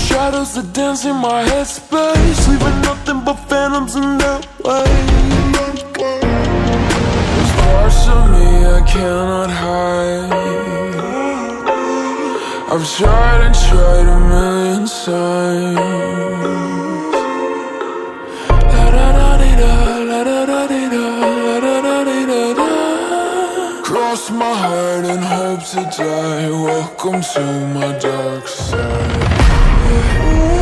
Shadows that dance in my headspace, leaving nothing but phantoms in their way. There's parts of me I cannot hide. I've tried and tried a million times. Cross my heart and hope to die. Welcome to my dark side.